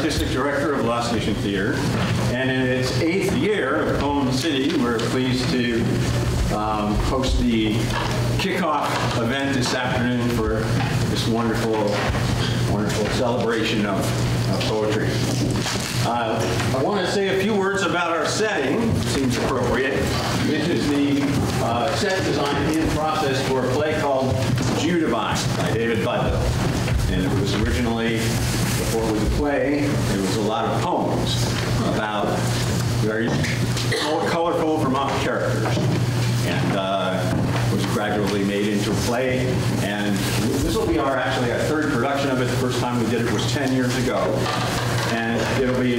Artistic Director of Lost Nation Theater. And in its 8th year of PoemCity, we're pleased to host the Kickoff event this afternoon for this wonderful, wonderful celebration of poetry. I want to say a few words about our setting, seems appropriate. This is the set design in process for a play called Judavine by David Budville. And it was originally, before it was a play, it was a lot of poems about very colorful Vermont characters. And was gradually made into a play. And this will be actually our 3rd production of it. The first time we did it was 10 years ago. And it'll be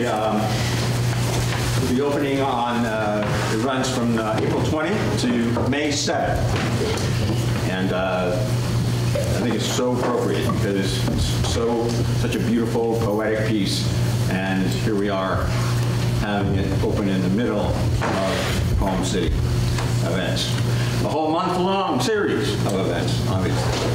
opening on, it runs from April 20 to May 7. And I think it's so appropriate because it's such a beautiful, poetic piece. And here we are having it open in the middle of PoemCity events. A whole month-long series of events, obviously.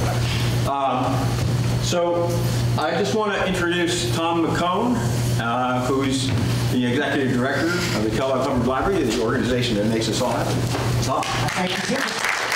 So I just want to introduce Tom McCone, who's the Executive Director of the Kellogg Public Library, the organization that makes us all happen. Tom? Thank you, Tim.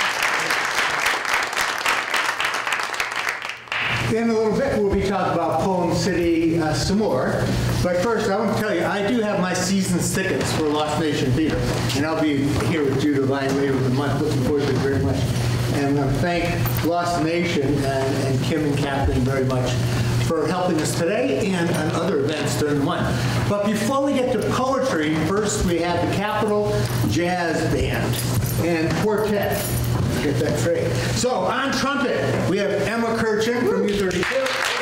In a little bit, we'll be talking about PoemCity some more. But first, I want to tell you, I do have my season's tickets for Lost Nation Theater. And I'll be here with Judavine later in the month. Looking forward to it very much. And I want to thank Lost Nation and Kim and Kathleen very much for helping us today and on other events during the month. But before we get to poetry, first we have the Capitol Jazz Band and Quartet. Get that straight. So on trumpet, we have Emma Kirchin from U32.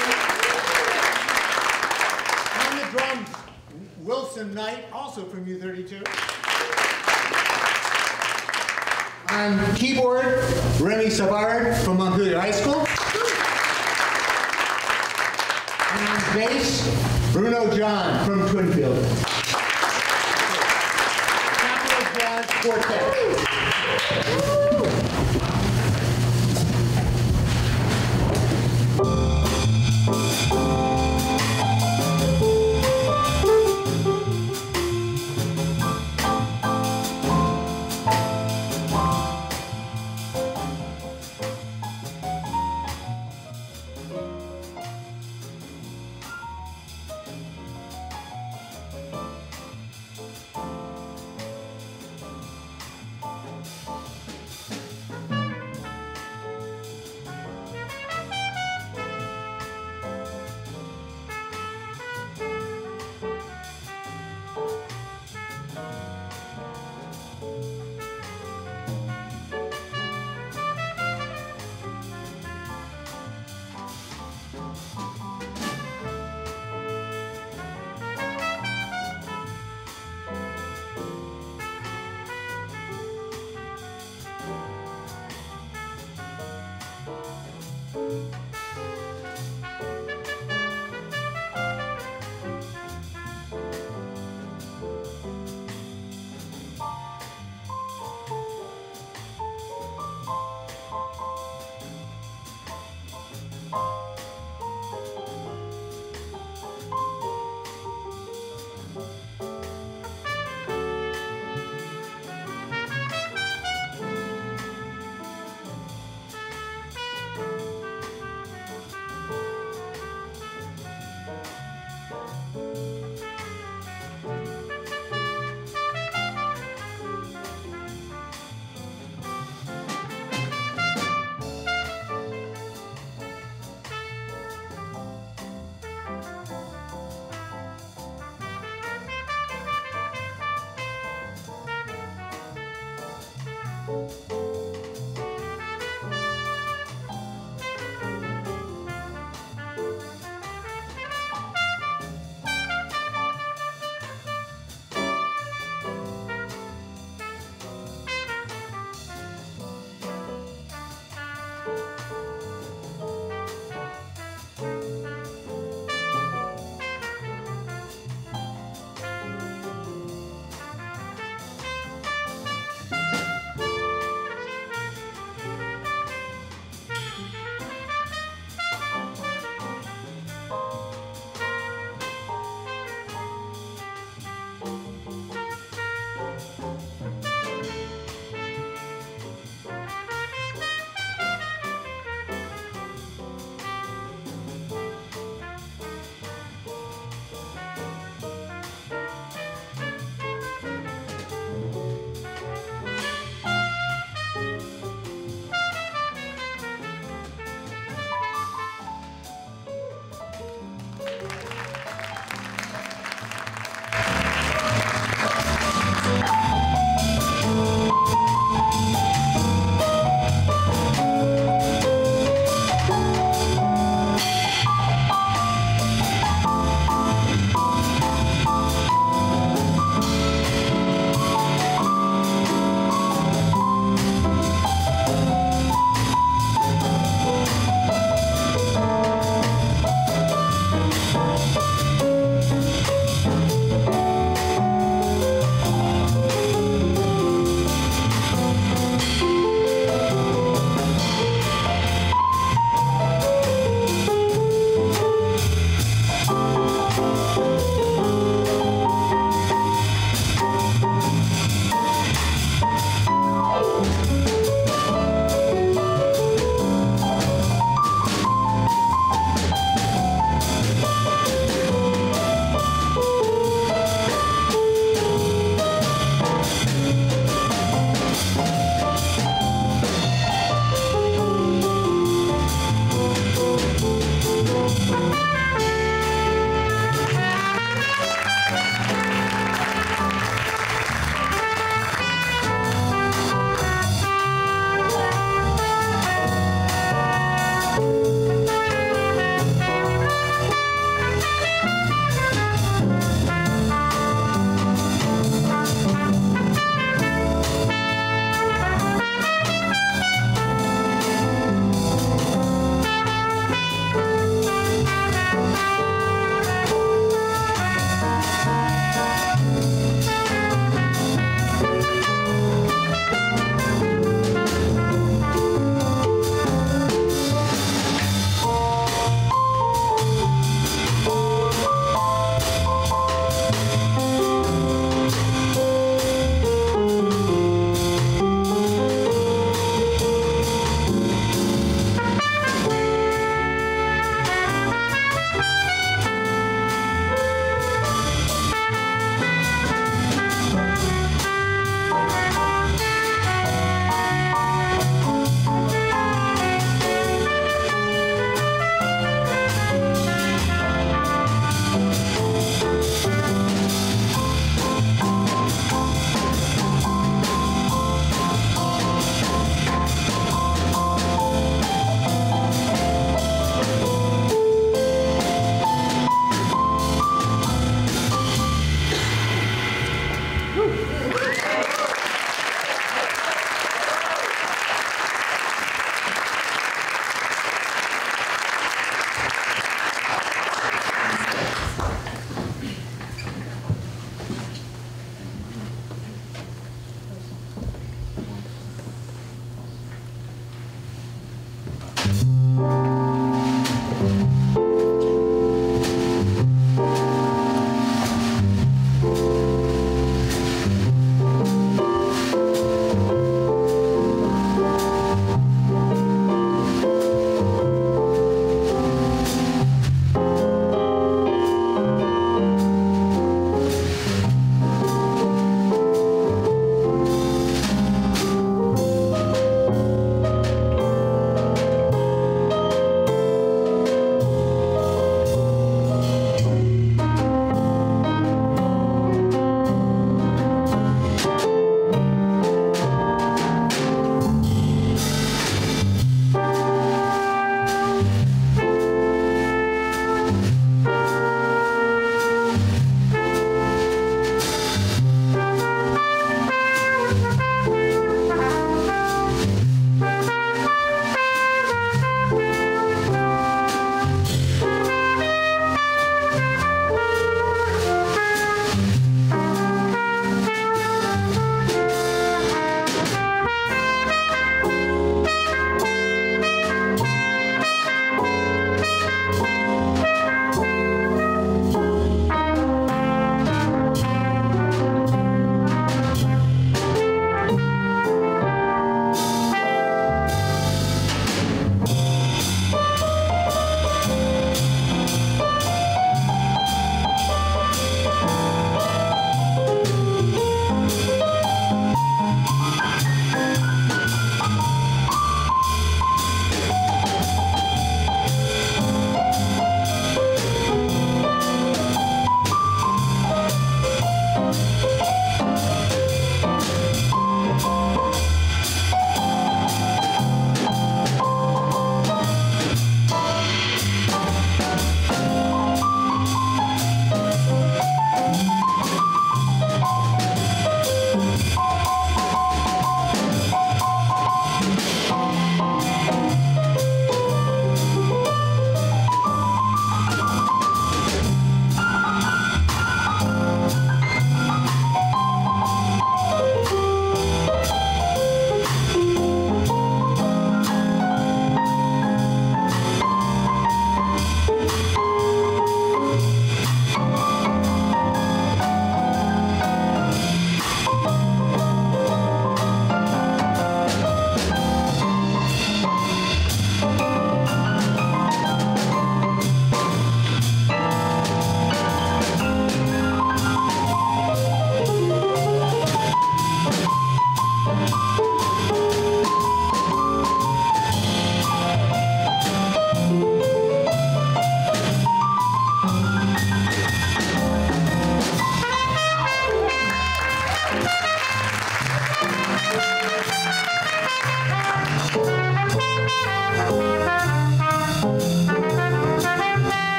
On the drums, Wilson Knight, also from U32. On keyboard, Remy Savard from Montpelier High School. And on bass, Bruno John from Twinfield. Capitol Jazz Quartet.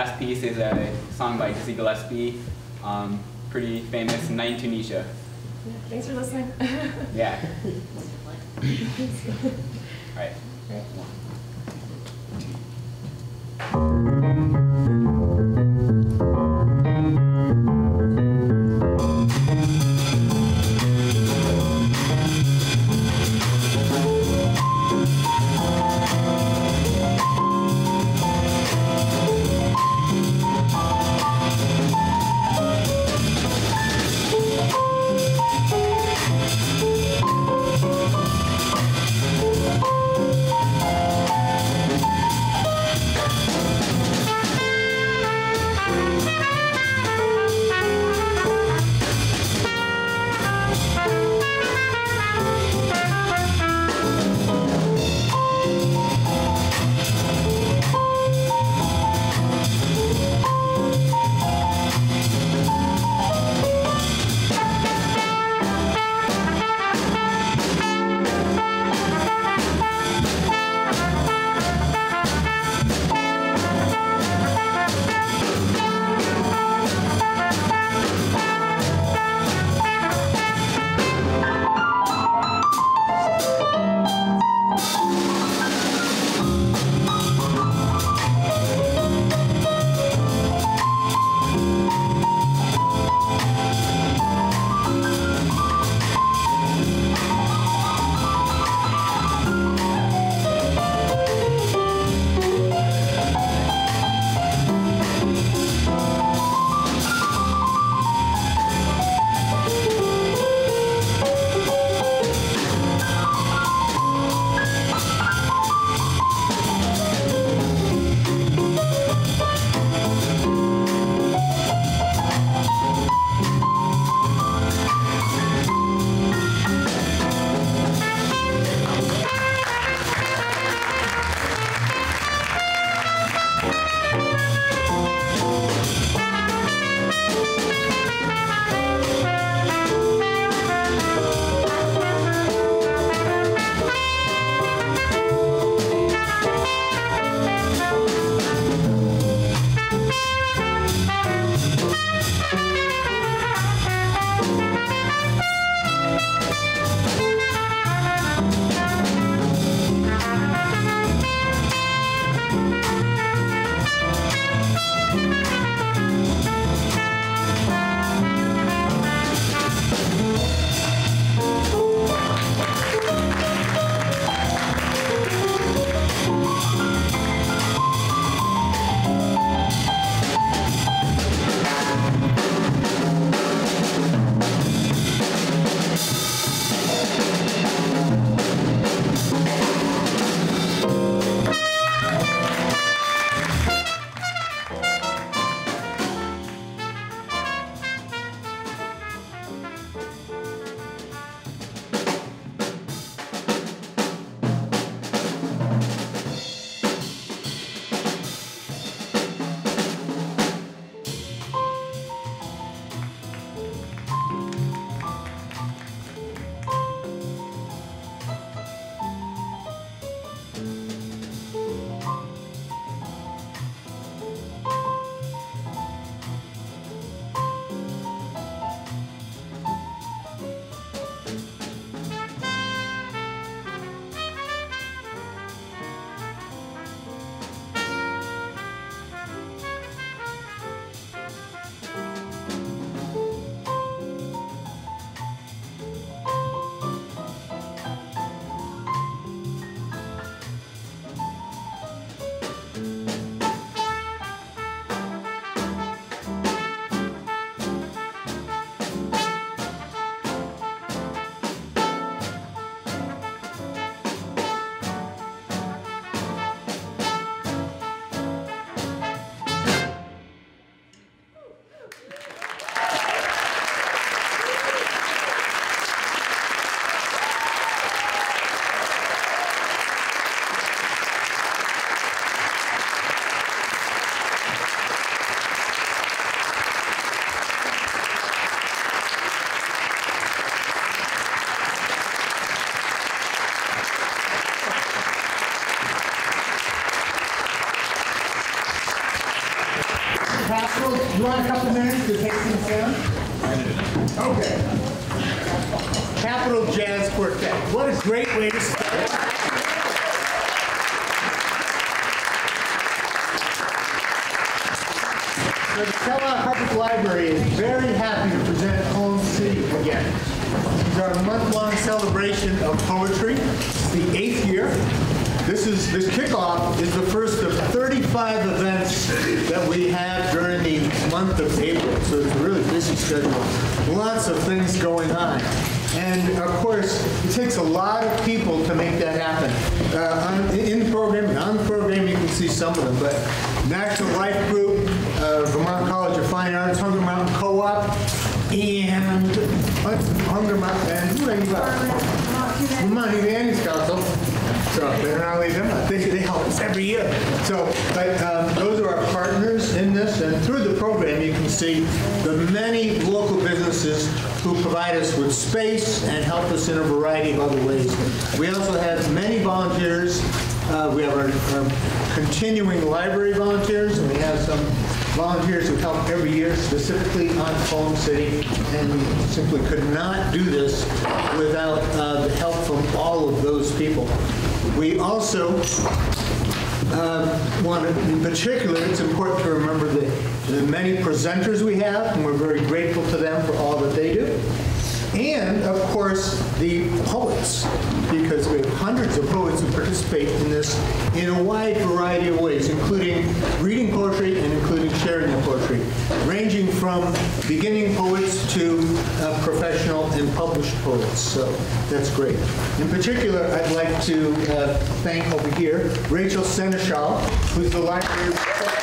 last piece is a song by Dizzy Gillespie, pretty famous, Night in Tunisia. Yeah, thanks for listening. Yeah. All right. Right. Capital, you want a couple minutes to take things down? Okay. Capital Jazz Quartet. What a great way to start. So the Kellogg Public Library is very happy to present PoemCity again. It's our month-long celebration of poetry. It's the 8th year. This kickoff is the first of 35 events that we have during the month of April. So it's a really busy schedule. Lots of things going on. And of course, it takes a lot of people to make that happen. In the program and on the program, you can see some of them. But National Life Group, Vermont College of Fine Arts, Hunger Mountain Co-op, and Hunger Mountain, and who are you about? Vermont Humanities Council. So better not leave them. I think they help us every year. So, but those are our partners in this, and through the program, you can see the many local businesses who provide us with space and help us in a variety of other ways. We also have many volunteers. We have our continuing library volunteers, and we have some volunteers who help every year specifically on PoemCity, and we simply could not do this without the help from all of those people. We also want to, in particular, it's important to remember the many presenters we have, and we're very grateful to them for all that they do. And, of course, the poets, because we have hundreds of poets who participate in this in a wide variety of ways, including reading poetry and including sharing their poetry, ranging from beginning poets to professional and published poets. So that's great. In particular, I'd like to thank over here Rachel Seneschal, who's the library.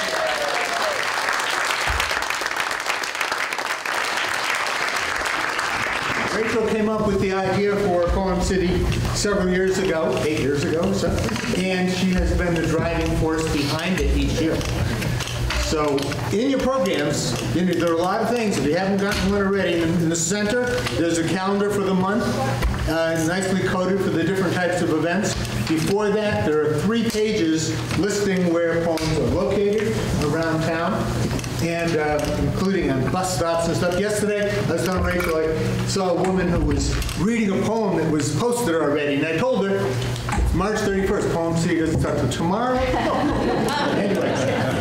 Rachel came up with the idea for PoemCity several years ago, 8 years ago or so, and she has been the driving force behind it each year. So in your programs, there are a lot of things. If you haven't gotten one already, in the center, there's a calendar for the month, nicely coded for the different types of events. Before that, there are 3 pages listing where poems are located around town, and including on bus stops and stuff. Yesterday, I was telling Rachel, I saw a woman who was reading a poem that was posted already, and I told her, March 31st, PoemCity doesn't start till tomorrow. Anyway.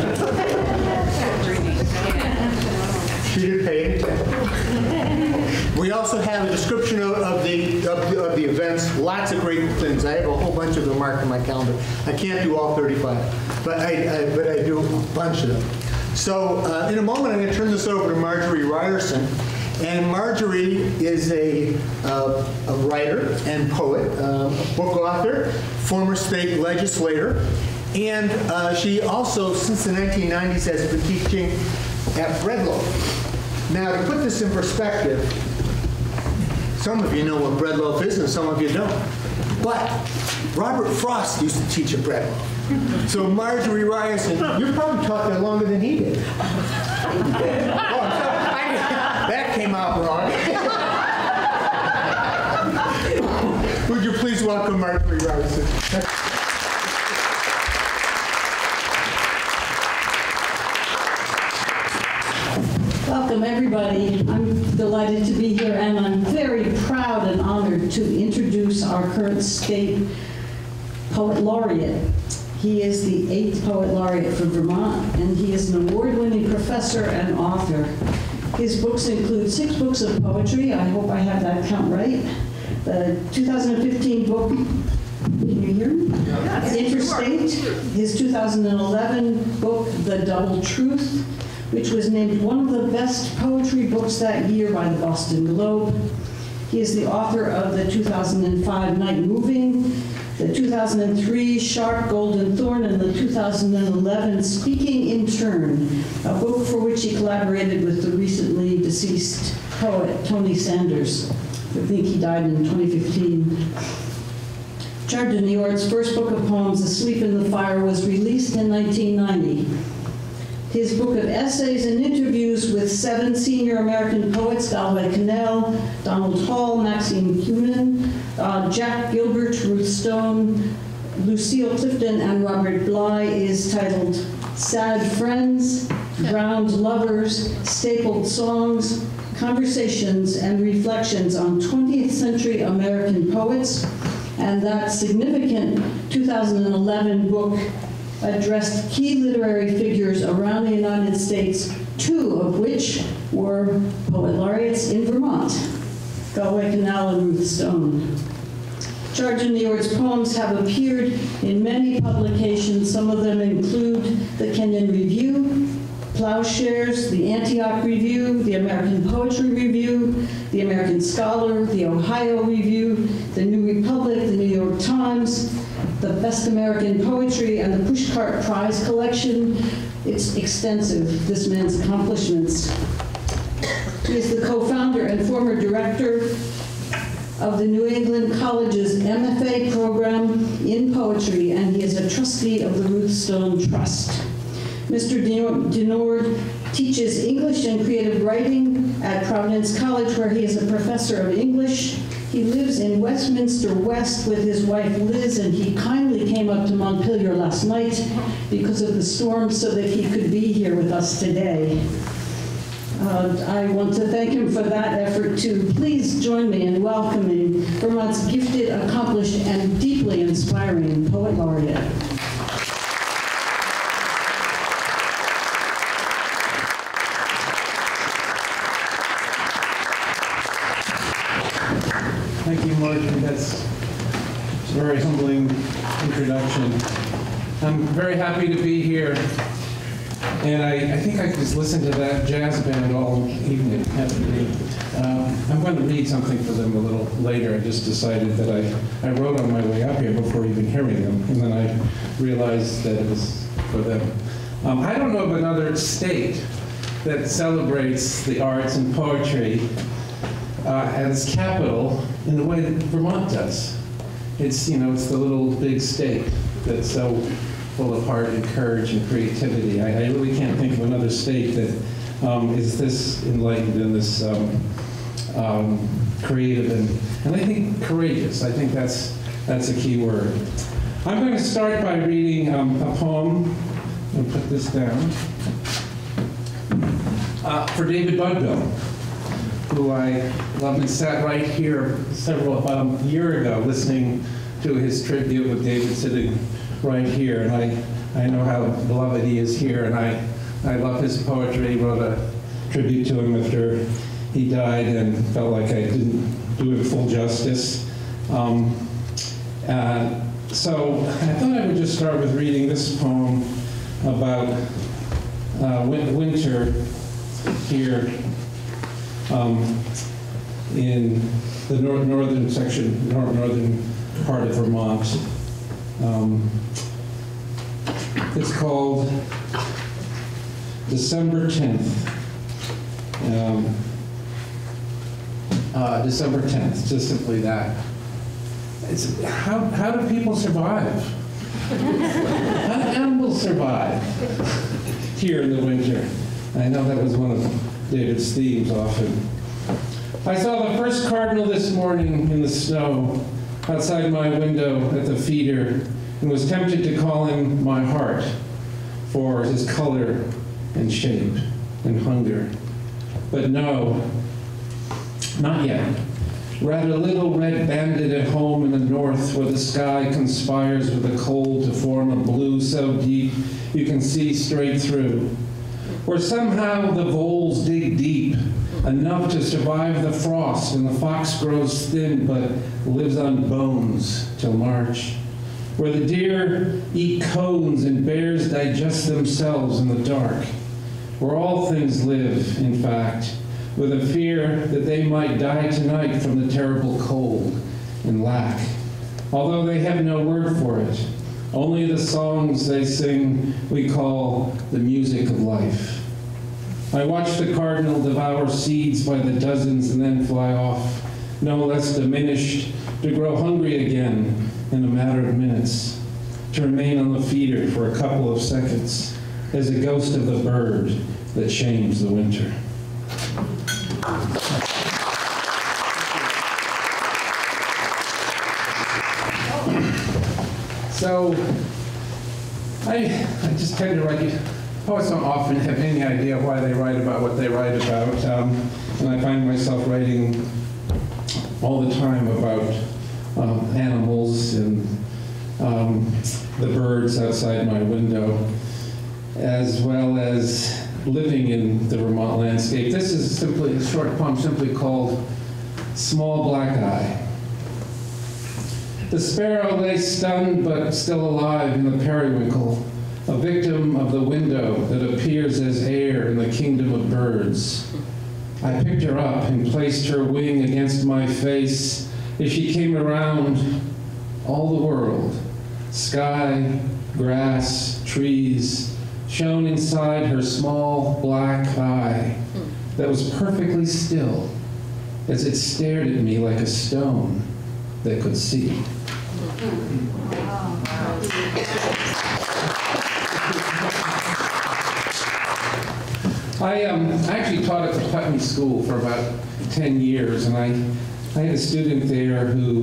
She didn't pay anything. We also have a description of the events, lots of great things. I have a whole bunch of them marked on my calendar. I can't do all 35, but I do a bunch of them. So in a moment, I'm going to turn this over to Marjorie Ryerson. And Marjorie is a writer and poet, book author, former state legislator, and she also, since the 1990s, has been teaching at Breadloaf. Now, to put this in perspective, some of you know what Breadloaf is, and some of you don't. But Robert Frost used to teach at Breadloaf. So Marjorie Ryerson, you probably taught there longer than he did. That came out wrong. Would you please welcome Marjorie Ryerson? Welcome, everybody. I'm delighted to be here, and I'm very proud and honored to introduce our current state poet laureate. He is the 8th poet laureate for Vermont, and he is an award-winning professor and author. His books include 6 books of poetry. I hope I have that count right. The 2015 book, can you hear me? Yeah. Interstate. His 2011 book, The Double Truth, which was named one of the best poetry books that year by the Boston Globe. He is the author of the 2005 Night Moving, the 2003 Sharp Golden Thorn, and the 2011 Speaking in Turn, a book for which he collaborated with the recently deceased poet Tony Sanders. I think he died in 2015. Chard deNiord's first book of poems, Asleep in the Fire, was released in 1990. His book of essays and interviews with 7 senior American poets, Galway Cannell, Donald Hall, Maxine Kunin, Jack Gilbert, Ruth Stone, Lucille Clifton, and Robert Bly, is titled Sad Friends, Drowned lovers, stapled songs, conversations, and reflections on 20th century American poets, and that significant 2011 book addressed key literary figures around the United States, 2 of which were poet laureates in Vermont, Galway Canal and Ruth Stone. Chard deNiord's poems have appeared in many publications. Some of them include the Kenyon Review, Plowshares, the Antioch Review, the American Poetry Review, the American Scholar, the Ohio Review, the New Republic, the New York Times, the Best American Poetry, and the Pushcart Prize Collection. It's extensive, this man's accomplishments. He is the co-founder and former director of the New England College's MFA program in poetry, and he is a trustee of the Ruth Stone Trust. Mr. deNiord teaches English and creative writing at Providence College, where he is a professor of English. He lives in Westminster West with his wife Liz, and he kindly came up to Montpelier last night because of the storm so that he could be here with us today. I want to thank him for that effort too. Please join me in welcoming Vermont's gifted, accomplished, and deeply inspiring Poet Laureate. Thank you, Marjorie. That's a very humbling introduction. I'm very happy to be here. And I think I could just listen to that jazz band all evening. I'm going to read something for them a little later. I just decided that I wrote on my way up here before even hearing them. And then I realized that it was for them. I don't know of another state that celebrates the arts and poetry as capital in the way that Vermont does. It's, it's the little big state that's so full of heart and courage and creativity. I really can't think of another state that is this enlightened and this creative and I think courageous. I think that's a key word. I'm going to start by reading a poem. I'll put this down. For David Budbill, who I love and sat right here about a year ago listening to his tribute with David sitting right here, and I know how beloved he is here, and I love his poetry. He wrote a tribute to him after he died and felt like I didn't do him full justice. So I thought I would just start with reading this poem about winter here in the northern section, northern part of Vermont. It's called December 10th. December 10th, just simply that. It's how do people survive? How do animals survive here in the winter? I know that was one of David's themes often. I saw the first cardinal this morning in the snow outside my window at the feeder and was tempted to call him my heart for his color and shape and hunger. But no, not yet. Rather, a little red bandit at home in the north where the sky conspires with the cold to form a blue so deep you can see straight through. Where somehow the voles dig deep, enough to survive the frost, and the fox grows thin but lives on bones till March. Where the deer eat cones and bears digest themselves in the dark. Where all things live, in fact, with a fear that they might die tonight from the terrible cold and lack. Although they have no word for it, only the songs they sing we call the music of life. I watch the cardinal devour seeds by the dozens and then fly off, no less diminished, to grow hungry again in a matter of minutes, to remain on the feeder for a couple of seconds as a ghost of the bird that shames the winter. So I just tend to write poets don't often have any idea why they write about what they write about, and I find myself writing all the time about animals and the birds outside my window, as well as living in the Vermont landscape. This is simply a short poem simply called Small Black Eye. The sparrow lay stunned but still alive in the periwinkle, a victim of the window that appears as air in the kingdom of birds. I picked her up and placed her wing against my face as she came around all the world. Sky, grass, trees, shone inside her small black eye that was perfectly still as it stared at me like a stone that could see. I actually taught at the Putney School for about 10 years, and I had a student there who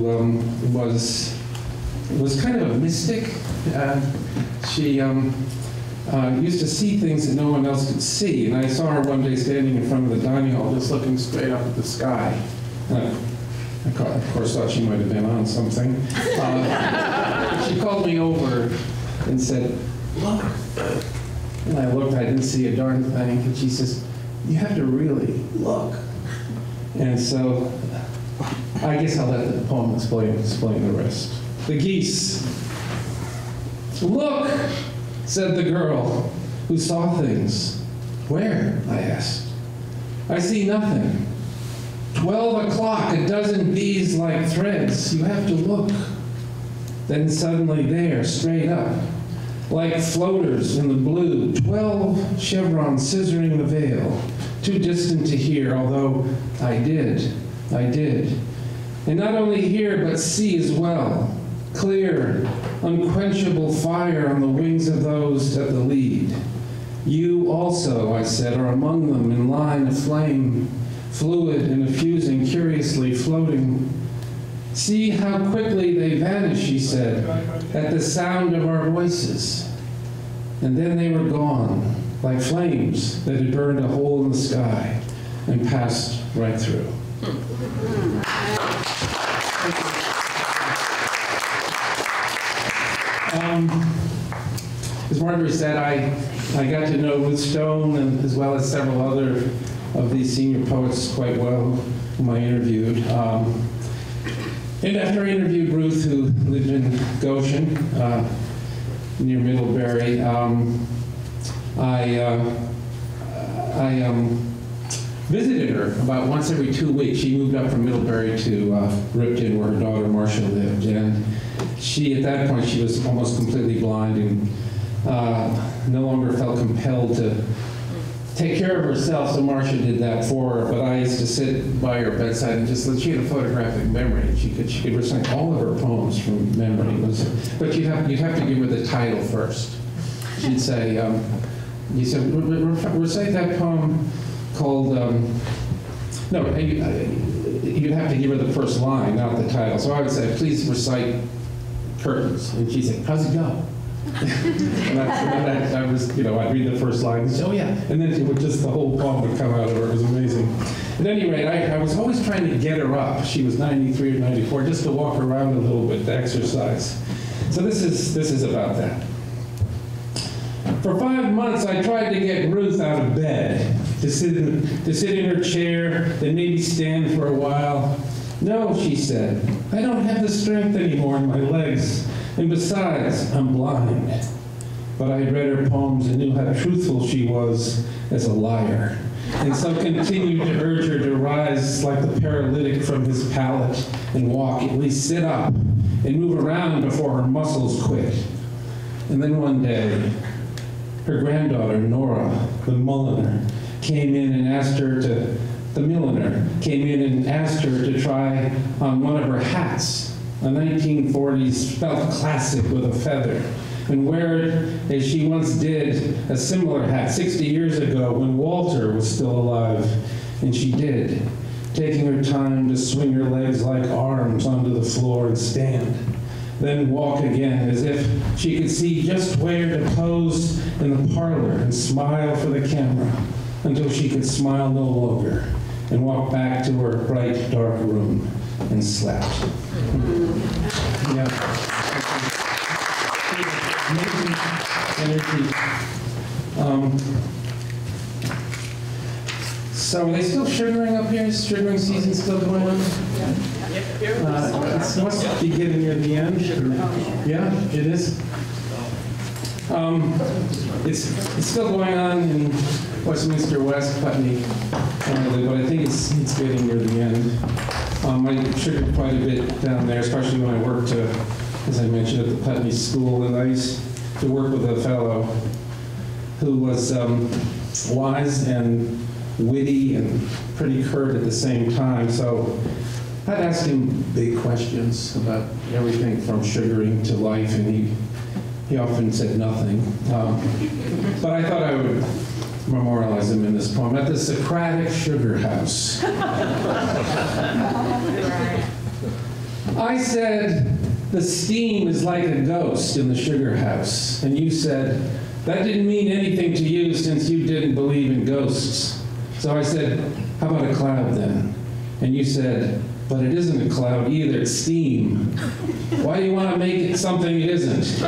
was kind of a mystic. She used to see things that no one else could see, and I saw her one day standing in front of the dining hall just looking straight up at the sky. I of course thought she might have been on something. She called me over and said, "Look." And I looked, I didn't see a darn thing, and she says, "You have to really look." And so I guess I'll let the poem explain the rest. The geese. "Look," said the girl, who saw things. "Where?" I asked. "I see nothing. 12 o'clock, a dozen bees like threads. You have to look." Then suddenly there, straight up, like floaters in the blue, 12 chevrons scissoring the veil, too distant to hear, although I did. And not only hear, but see as well. Clear, unquenchable fire on the wings of those at the lead. You also, I said, are among them in line of flame, fluid and effusing, curiously floating. See how quickly they vanish, she said, at the sound of our voices. And then they were gone, like flames that had burned a hole in the sky and passed right through. As Marjorie said, I got to know Ruth Stone and as well as several other of these senior poets quite well, whom I interviewed. And after I interviewed Ruth, who lived in Goshen, near Middlebury, I visited her about once every 2 weeks. She moved up from Middlebury to Ripton, where her daughter Marcia lived. And she, at that point, she was almost completely blind and no longer felt compelled to take care of herself, so Marcia did that for her. But I used to sit by her bedside and just, she had a photographic memory. She could recite all of her poems from memory. But you'd have to give her the title first. She'd say, you said, recite that poem called, no, you'd have to give her the first line, not the title. So I would say, please recite Curtains. And she'd say, how's it go? And I was, I'd read the first line and say, oh yeah. And then the whole poem would come out of her. It was amazing. At any rate, I was always trying to get her up. She was 93 or 94, just to walk around a little bit, to exercise. So this is about that. For 5 months, I tried to get Ruth out of bed, to sit in her chair, then maybe stand for a while. No, she said, I don't have the strength anymore in my legs. And besides, I'm blind. But I had read her poems and knew how truthful she was as a liar. And so continued to urge her to rise like the paralytic from his pallet and walk, at least sit up, and move around before her muscles quit. And then one day, her granddaughter, Nora, the milliner, came in and asked her to try on one of her hats, a 1940s felt classic with a feather, and wear it as she once did a similar hat 60 years ago when Walter was still alive. And she did, taking her time to swing her legs like arms onto the floor and stand. then walk again, as if she could see just where to pose in the parlor and smile for the camera, until she could smile no longer and walk back to her bright, dark room and slept. Yeah. Amazing energy. So are they still sugaring up here? Is sugaring season still going on? It must be getting near the end. Yeah, it is. It's still going on in Westminster West, Putney, but I think it's getting near the end. I sugared quite a bit down there, especially when I worked, as I mentioned, at the Putney School, and I used to work with a fellow who was wise and witty and pretty curt at the same time. So I'd ask him big questions about everything from sugaring to life, and he often said nothing. But I thought I would memorialize him in this poem. At the Socratic Sugar House. I said, the steam is like a ghost in the sugar house. And you said, that didn't mean anything to you since you didn't believe in ghosts. So I said, how about a cloud then? And you said, but it isn't a cloud either, it's steam. Why do you want to make it something it isn't?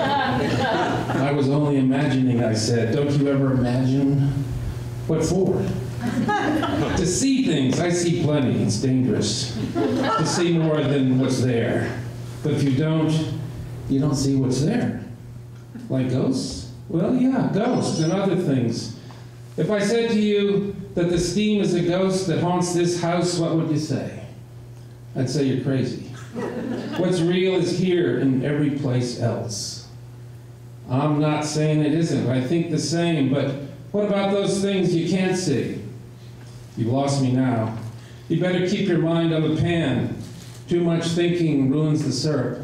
I was only imagining, I said. Don't you ever imagine? What for? To see things. I see plenty. It's dangerous. To see more than what's there. But if you don't see what's there. Like ghosts? Well, yeah, ghosts and other things. If I said to you that the steam is a ghost that haunts this house, what would you say? I'd say you're crazy. What's real is here and every place else. I'm not saying it isn't. I think the same, but what about those things you can't see? You've lost me now. You better keep your mind on the pan. Too much thinking ruins the syrup.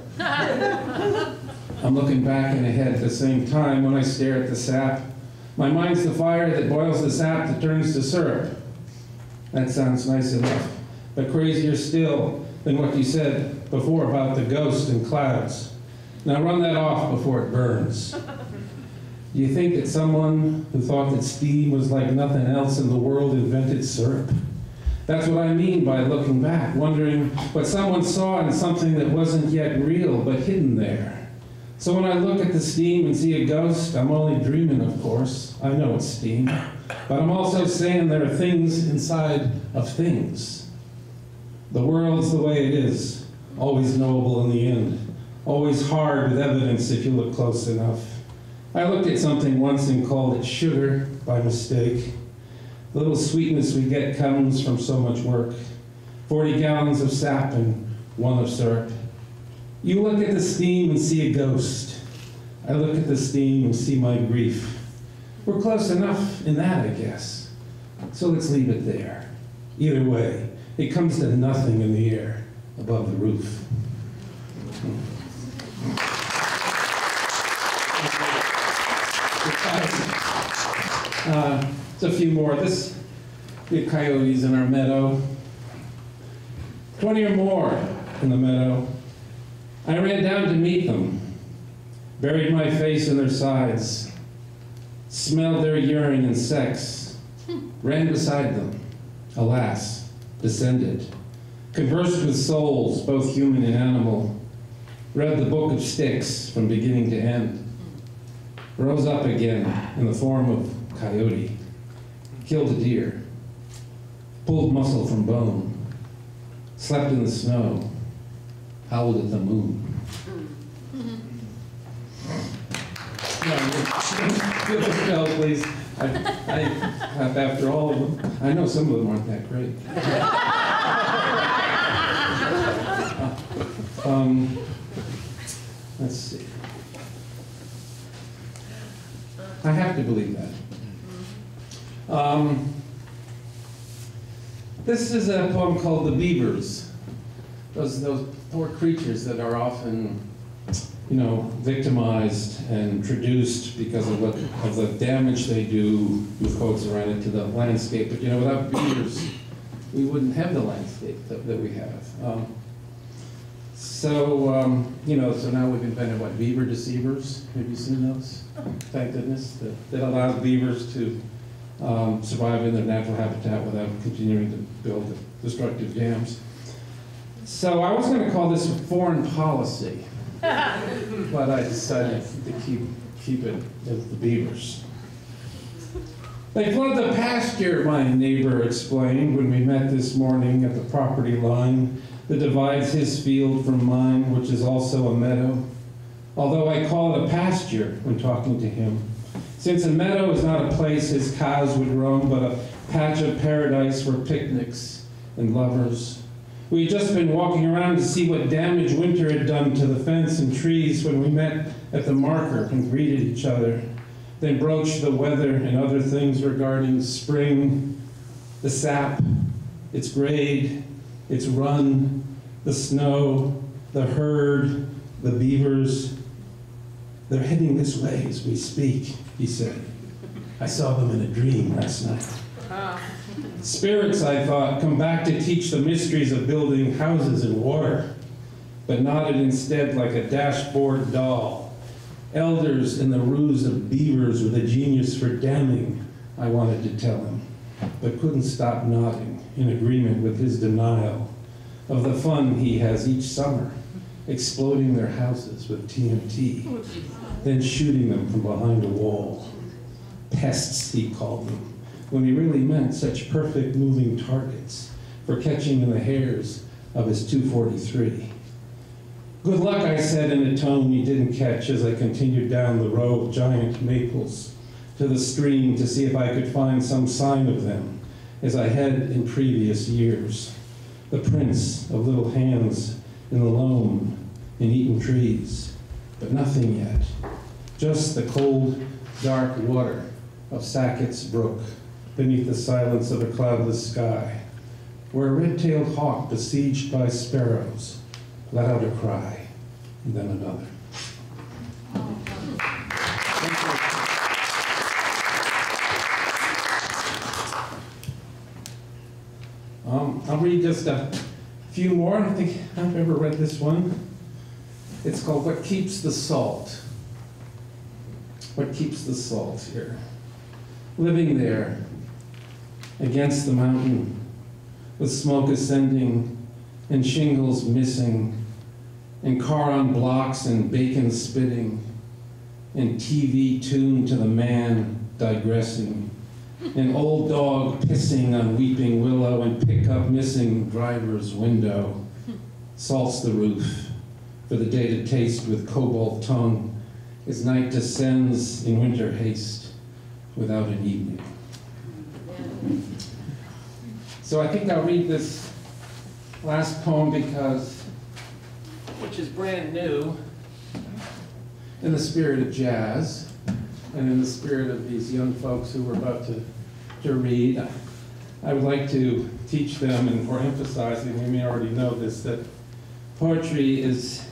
I'm looking back and ahead at the same time when I stare at the sap. My mind's the fire that boils the sap that turns to syrup. That sounds nice enough, but crazier still than what you said before about the ghost and clouds. Now run that off before it burns. Do you think that someone who thought that steam was like nothing else in the world invented syrup? That's what I mean by looking back, wondering what someone saw in something that wasn't yet real, but hidden there. So when I look at the steam and see a ghost, I'm only dreaming, of course. I know it's steam. But I'm also saying there are things inside of things. The world's the way it is, always knowable in the end, always hard with evidence if you look close enough. I looked at something once and called it sugar by mistake. The little sweetness we get comes from so much work. 40 gallons of sap and 1 of syrup. You look at the steam and see a ghost. I look at the steam and see my grief. We're close enough in that, I guess. So let's leave it there. Either way, it comes to nothing in the air above the roof. Just a few more. We have coyotes in our meadow. 20 or more in the meadow. I ran down to meet them, buried my face in their sides, smelled their urine and sex, ran beside them, alas, descended, conversed with souls, both human and animal, read the book of Styx from beginning to end, rose up again in the form of coyote, killed a deer, pulled muscle from bone, slept in the snow, howled at the moon. Give us a bell, please. After all of them, I know some of them aren't that great. Let's see. I have to believe that. This is a poem called The Beavers. Those poor creatures that are often, victimized and traduced because of the damage they do, with quotes around it, to the landscape. But without beavers, we wouldn't have the landscape that we have. So, so now we've invented what, beaver deceivers? Have you seen those? Thank goodness. That allows beavers to survive in their natural habitat without continuing to build destructive dams. So I was going to call this foreign policy, but I decided to keep it as the beavers. They flood the pasture, my neighbor explained when we met this morning at the property line that divides his field from mine, which is also a meadow. Although I call it a pasture when talking to him, since a meadow is not a place his cows would roam, but a patch of paradise for picnics and lovers. We had just been walking around to see what damage winter had done to the fence and trees when we met at the marker and greeted each other, then broached the weather and other things regarding spring, the sap, its grade, its run, the snow, the herd, the beavers. They're heading this way as we speak, he said. I saw them in a dream last night. Spirits, I thought, come back to teach the mysteries of building houses in water, but nodded instead like a dashboard doll. Elders in the ruse of beavers with a genius for damming, I wanted to tell him, but couldn't stop nodding in agreement with his denial of the fun he has each summer, exploding their houses with TNT, then shooting them from behind a wall. Pests, he called them, when he really meant such perfect moving targets for catching in the hairs of his 243. Good luck, I said in a tone he didn't catch as I continued down the row of giant maples to the stream to see if I could find some sign of them, as I had in previous years. The prints of little hands in the loam in eaten trees, but nothing yet. Just the cold, dark water of Sackett's Brook beneath the silence of a cloudless sky, where a red-tailed hawk besieged by sparrows let out a cry, and then another. I'll read just a few more. I don't think I've ever read this one. It's called What Keeps the Salt. What keeps the salt here? Living there, against the mountain, with smoke ascending and shingles missing, and car on blocks and bacon spitting, and TV tuned to the man digressing, an old dog pissing on weeping willow, and pickup missing driver's window, salts the roof for the day to taste with cobalt tongue as night descends in winter haste without an evening. So I think I'll read this last poem which is brand new, in the spirit of jazz and in the spirit of these young folks who we're about to read. I would like to teach them, or emphasize, and you may already know this, that poetry is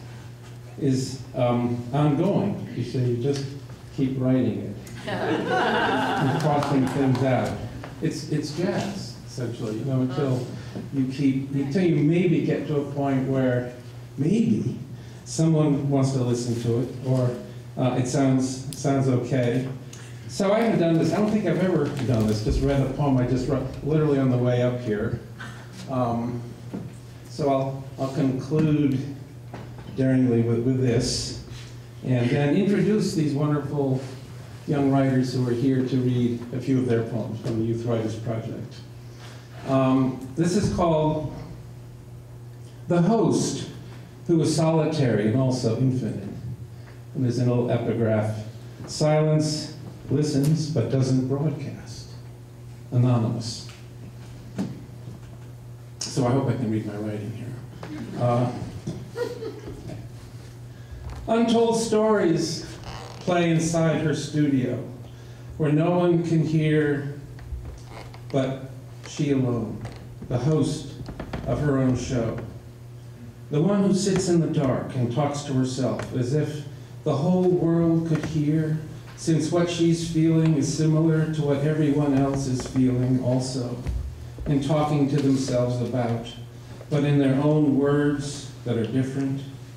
ongoing. You just keep writing it and crossing things out. It's jazz, essentially, until you maybe get to a point where maybe someone wants to listen to it, or it sounds okay. So I haven't done this. I don't think I've ever done this. Just read a poem I just wrote literally on the way up here. So I'll conclude daringly with this, and then introduce these wonderful young writers who are here to read a few of their poems from the Youth Writers Project. This is called The Host, Who Was Solitary and Also Infinite. And there's a little epigraph. Silence listens but doesn't broadcast. Anonymous. So I hope I can read my writing here. Untold stories play inside her studio, where no one can hear but she alone, the host of her own show. The one who sits in the dark and talks to herself as if the whole world could hear, since what she's feeling is similar to what everyone else is feeling also, and talking to themselves about, but in their own words that are different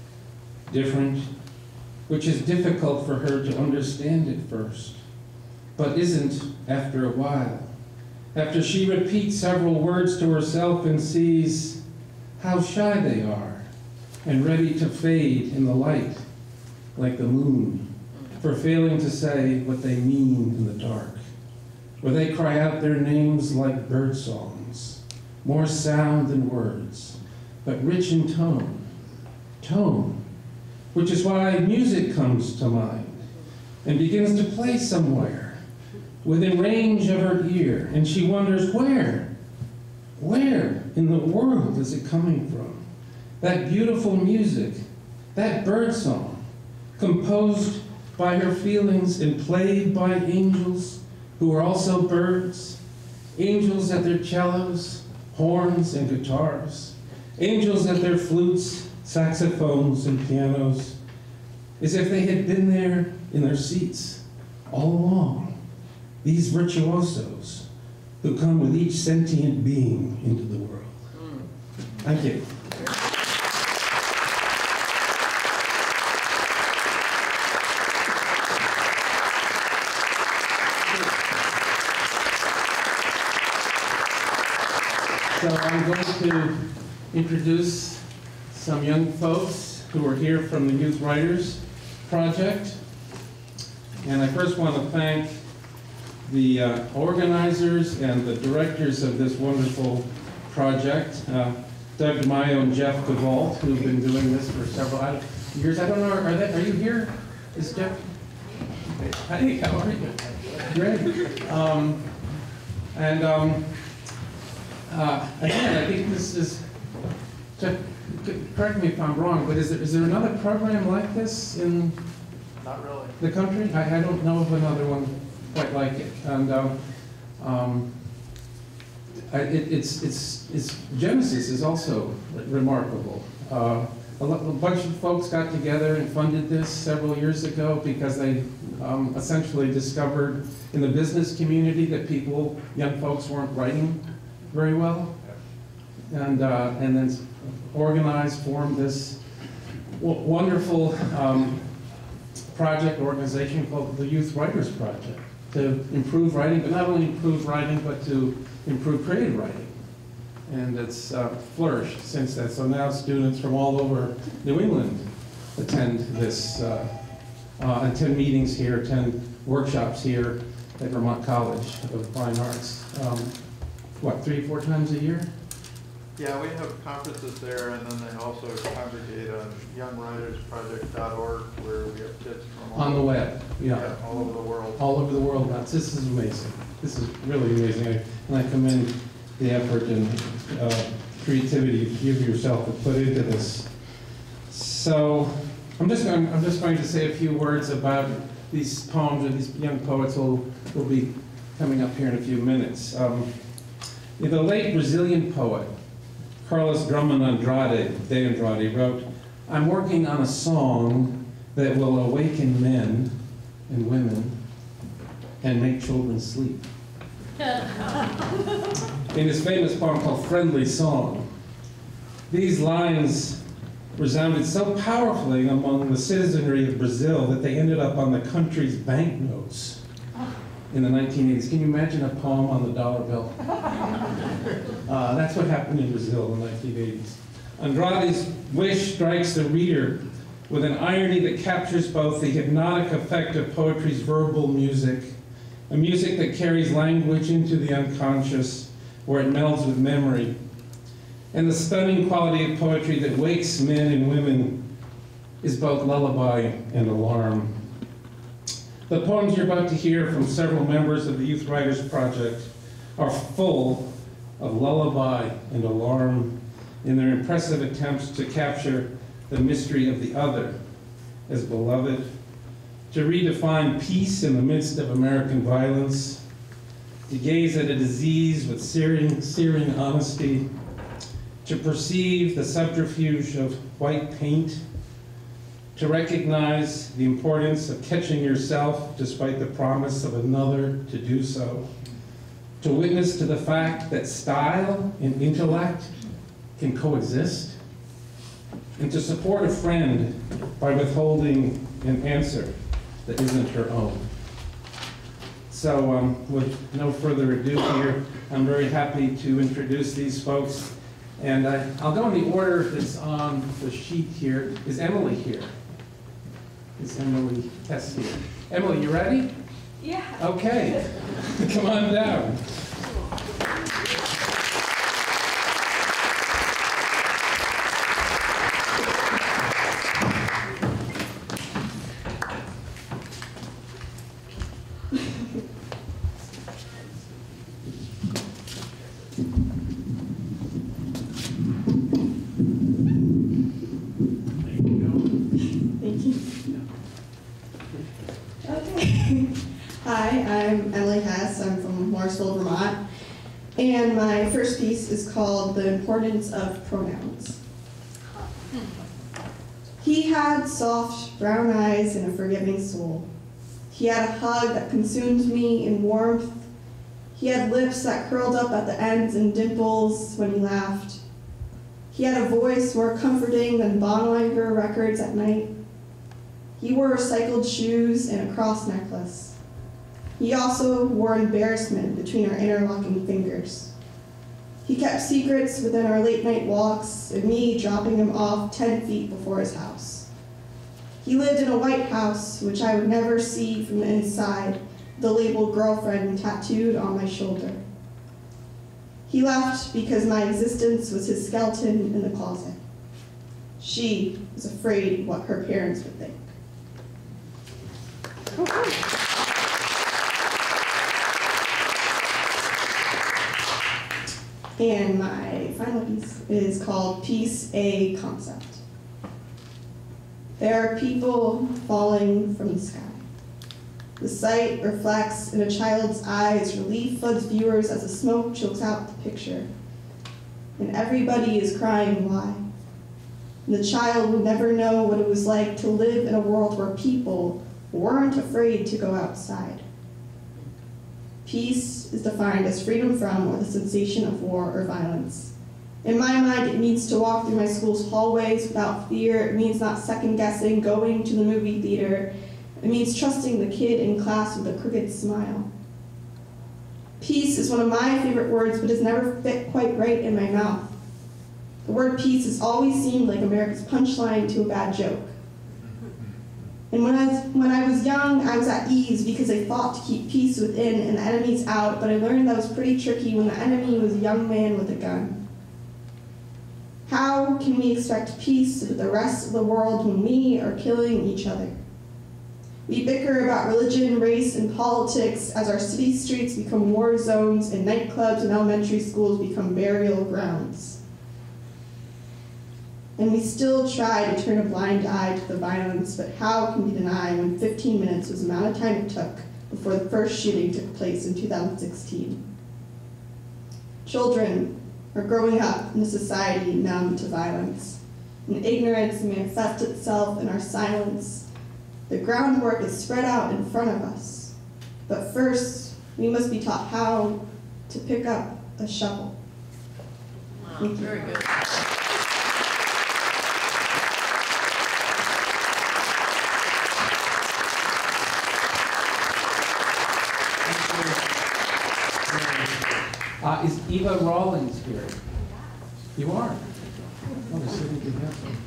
different, which is difficult for her to understand at first, but isn't after a while. After she repeats several words to herself and sees how shy they are and ready to fade in the light, like the moon, for failing to say what they mean in the dark, where they cry out their names like bird songs, more sound than words, but rich in tone, which is why music comes to mind and begins to play somewhere within range of her ear, and she wonders where in the world is it coming from? That beautiful music, that bird song, composed by her feelings and played by angels who are also birds, angels at their cellos, horns, and guitars, angels at their flutes, saxophones, and pianos, as if they had been there in their seats all along. These virtuosos who come with each sentient being into the world. Thank you. So I'm going to introduce some young folks who are here from the Youth Writers Project. And I first want to thank the organizers and the directors of this wonderful project, Doug DeMaio and Jeff DeVault, who've been doing this for several years. I don't know, are you here? Is Jeff? Hey, how are you? Great. Again, I think this is, correct me if I'm wrong, but is there another program like this in Not really. the country? I don't know of another one quite like it. And its genesis is also remarkable. A bunch of folks got together and funded this several years ago because they essentially discovered in the business community that young folks weren't writing very well. And then formed this wonderful organization called the Youth Writers Project to improve writing, but not only improve writing, but to improve creative writing. And it's flourished since then. So now students from all over New England attend this, attend meetings here, attend workshops here at Vermont College of Fine Arts. 3 or 4 times a year? Yeah, we have conferences there, and then they also congregate on youngwritersproject.org, where we have kids from on the web, yeah, all over the world. All over the world. Now, this is amazing. This is really amazing, and I commend the effort and creativity you yourself have put into this. So, I'm just going to say a few words about these poems, or these young poets who will be coming up here in a few minutes. The late Brazilian poet Carlos Drummond deNiord wrote, "I'm working on a song that will awaken men and women and make children sleep." In his famous poem called Friendly Song, these lines resounded so powerfully among the citizenry of Brazil that they ended up on the country's banknotes in the 1980s. Can you imagine a poem on the dollar bill? That's what happened in Brazil in the 1980s. Andrade's wish strikes the reader with an irony that captures both the hypnotic effect of poetry's verbal music, a music that carries language into the unconscious, where it melds with memory, and the stunning quality of poetry that wakes men and women is both lullaby and alarm. The poems you're about to hear from several members of the Youth Writers Project are full of lullaby and alarm in their impressive attempts to capture the mystery of the other as beloved, to redefine peace in the midst of American violence, to gaze at a disease with searing honesty, to perceive the subterfuge of white paint, to recognize the importance of catching yourself despite the promise of another to do so, to witness to the fact that style and intellect can coexist, and to support a friend by withholding an answer that isn't her own. So with no further ado here, I'm very happy to introduce these folks. And I'll go in the order that's on the sheet here. Is Emily here? Is Emily Hess here? Emily, you ready? Yeah. Okay, come on down. Vermont, and my first piece is called The Importance of Pronouns. He had soft brown eyes and a forgiving soul. He had a hug that consumed me in warmth. He had lips that curled up at the ends and dimples when he laughed. He had a voice more comforting than Bon Iver records at night. He wore recycled shoes and a cross necklace. He also wore embarrassment between our interlocking fingers. He kept secrets within our late-night walks and me dropping him off 10 feet before his house. He lived in a white house, which I would never see from the inside, the label girlfriend tattooed on my shoulder. He left because my existence was his skeleton in the closet. She was afraid what her parents would think. And my final piece is called Piece A Concept. There are people falling from the sky. The sight reflects in a child's eyes. Relief floods viewers as the smoke chokes out the picture. And everybody is crying why. And the child would never know what it was like to live in a world where people weren't afraid to go outside. Peace is defined as freedom from or the cessation of war or violence. In my mind, it means to walk through my school's hallways without fear. It means not second-guessing going to the movie theater. It means trusting the kid in class with a crooked smile. Peace is one of my favorite words, but has never fit quite right in my mouth. The word peace has always seemed like America's punchline to a bad joke. And when I was young, I was at ease because I fought to keep peace within and the enemies out, but I learned that was pretty tricky when the enemy was a young man with a gun. How can we expect peace with the rest of the world when we are killing each other? We bicker about religion, race, and politics as our city streets become war zones and nightclubs and elementary schools become burial grounds. And we still try to turn a blind eye to the violence, but how can we deny when 15 minutes was the amount of time it took before the first shooting took place in 2016? Children are growing up in a society numb to violence, and ignorance manifests itself in our silence. The groundwork is spread out in front of us, but first we must be taught how to pick up a shovel. Wow, very good. Is Eva Rawlings here? You are? Oh, the city can have some.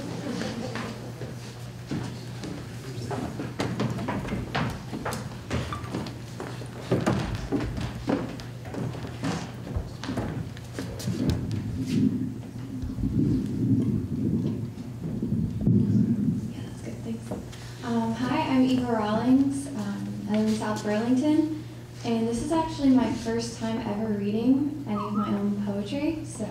Yeah, that's good, thanks. Hi, I'm Eva Rawlings. I live in South Burlington. And this is actually my first time ever reading any of my own poetry, so.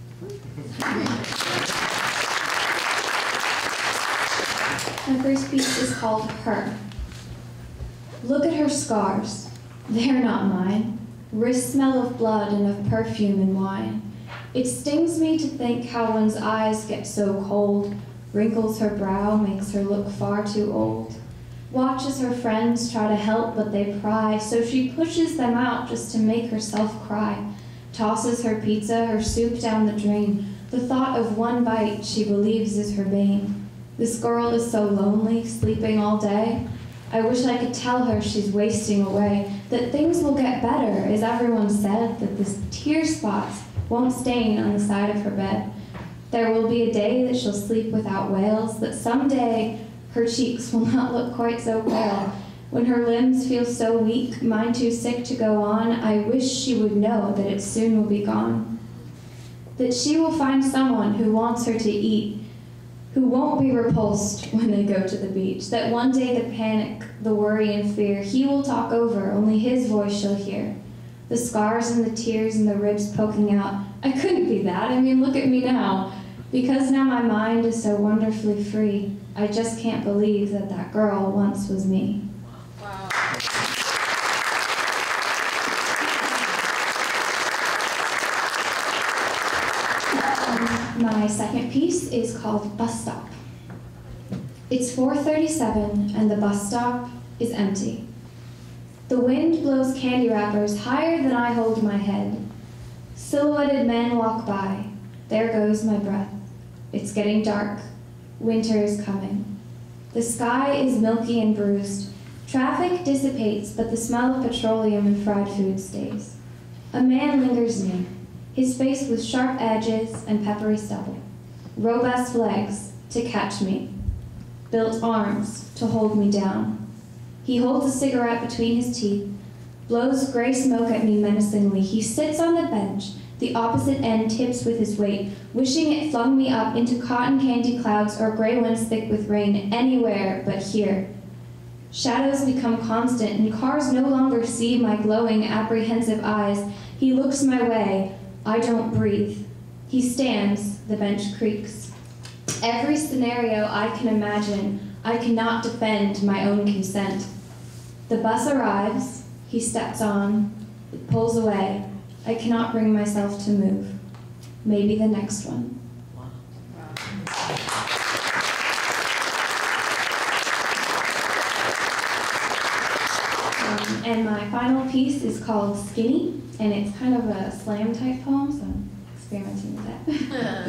My first piece is called Her. Look at her scars. They're not mine. Wrists smell of blood and of perfume and wine. It stings me to think how one's eyes get so cold, wrinkles her brow, makes her look far too old. Watches her friends try to help, but they pry, so she pushes them out just to make herself cry. Tosses her pizza, her soup down the drain, The thought of one bite she believes is her bane. This girl is so lonely, sleeping all day. I wish I could tell her she's wasting away, that things will get better, as everyone said, that the tear spots won't stain on the side of her bed. There will be a day that she'll sleep without wails, that someday her cheeks will not look quite so pale. When her limbs feel so weak, mine too sick to go on, I wish she would know that it soon will be gone. That she will find someone who wants her to eat, who won't be repulsed when they go to the beach. That one day the panic, the worry and fear, he will talk over, only his voice she'll hear. The scars and the tears and the ribs poking out, I couldn't be that, I mean look at me now. Because now my mind is so wonderfully free, I just can't believe that that girl once was me. Wow. My second piece is called Bus Stop. It's 4:37 and the bus stop is empty. The wind blows candy wrappers higher than I hold my head. Silhouetted men walk by. There goes my breath. It's getting dark. Winter is coming. The sky is milky and bruised. Traffic dissipates, but the smell of petroleum and fried food stays. A man lingers near, his face with sharp edges and peppery stubble. Robust legs to catch me. Built arms to hold me down. He holds a cigarette between his teeth, blows gray smoke at me menacingly. He sits on the bench, the opposite end tips with his weight, wishing it flung me up into cotton candy clouds or gray winds thick with rain, anywhere but here. Shadows become constant, and cars no longer see my glowing, apprehensive eyes. He looks my way. I don't breathe. He stands. The bench creaks. Every scenario I can imagine, I cannot defend my own consent. The bus arrives. He steps on. It pulls away. I cannot bring myself to move. Maybe the next one. And my final piece is called Skinny, and it's kind of a slam type poem, so I'm experimenting with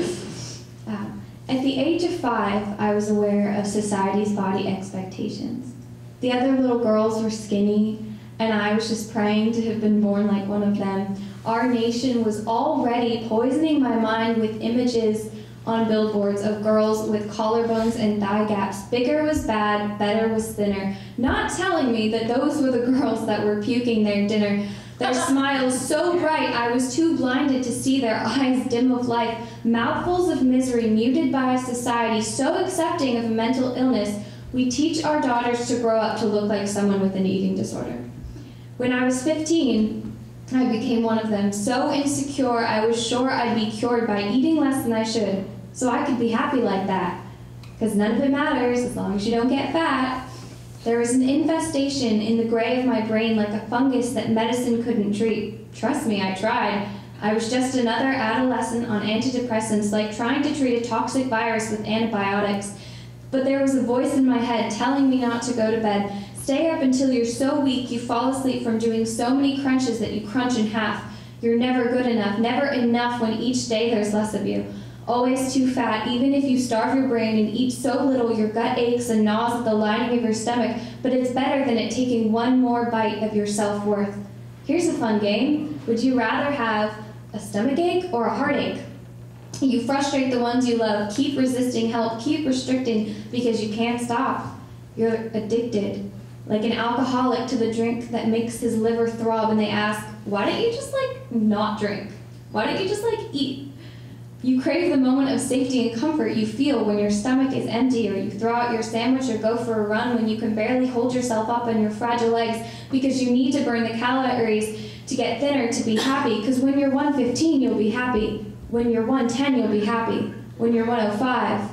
that. At the age of 5, I was aware of society's body expectations. The other little girls were skinny, and I was just praying to have been born like one of them. Our nation was already poisoning my mind with images on billboards of girls with collarbones and thigh gaps. Bigger was bad, better was thinner. Not telling me that those were the girls that were puking their dinner. Their smiles so bright I was too blinded to see their eyes dim of life. Mouthfuls of misery muted by a society so accepting of mental illness. We teach our daughters to grow up to look like someone with an eating disorder. When I was 15, I became one of them. So insecure, I was sure I'd be cured by eating less than I should, so I could be happy like that. Because none of it matters as long as you don't get fat. There was an infestation in the gray of my brain like a fungus that medicine couldn't treat. Trust me, I tried. I was just another adolescent on antidepressants, like trying to treat a toxic virus with antibiotics. But there was a voice in my head telling me not to go to bed. Stay up until you're so weak you fall asleep from doing so many crunches that you crunch in half. You're never good enough, never enough when each day there's less of you. Always too fat, even if you starve your brain and eat so little your gut aches and gnaws at the lining of your stomach, but it's better than it taking one more bite of your self-worth. Here's a fun game. Would you rather have a stomachache or a heartache? You frustrate the ones you love, keep resisting help, keep restricting because you can't stop. You're addicted. Like an alcoholic to the drink that makes his liver throb, and they ask, why don't you just not drink? Why don't you just eat? You crave the moment of safety and comfort you feel when your stomach is empty, or you throw out your sandwich or go for a run when you can barely hold yourself up on your fragile legs because you need to burn the calories to get thinner to be happy. Because when you're 115, you'll be happy. When you're 110, you'll be happy. When you're 105,